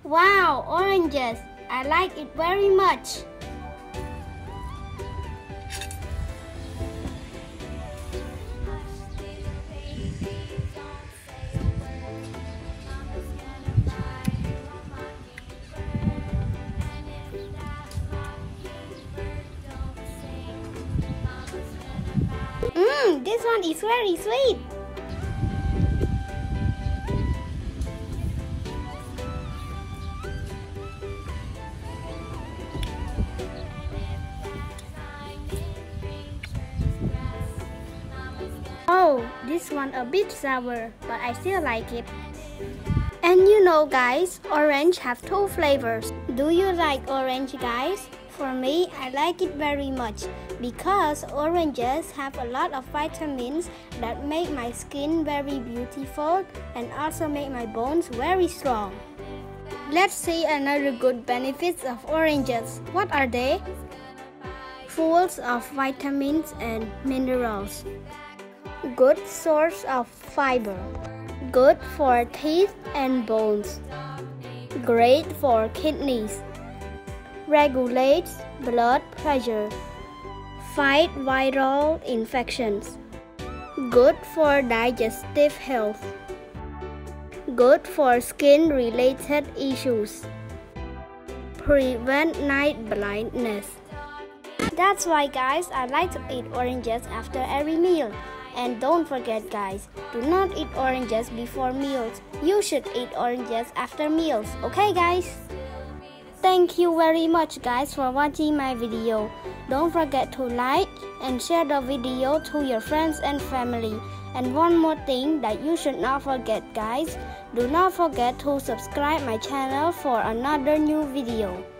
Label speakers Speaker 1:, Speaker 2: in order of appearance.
Speaker 1: Wow, oranges! I like it very much. This one is very sweet. Oh, this one a bit sour, but I still like it. And you know guys, orange have two flavors. Do you like orange guys? For me, I like it very much because oranges have a lot of vitamins that make my skin very beautiful and also make my bones very strong. Let's see another good benefits of oranges. What are they? Full of vitamins and minerals. Good source of fiber. Good for teeth and bones. Great for kidneys. Regulates blood pressure. Fight viral infections. Good for digestive health. Good for skin-related issues. Prevent night blindness. That's why guys, I like to eat oranges after every meal. And don't forget guys, do not eat oranges before meals. You should eat oranges after meals, okay guys? Thank you very much guys for watching my video. Don't forget to like and share the video to your friends and family. And one more thing that you should not forget guys, do not forget to subscribe my channel for another new video.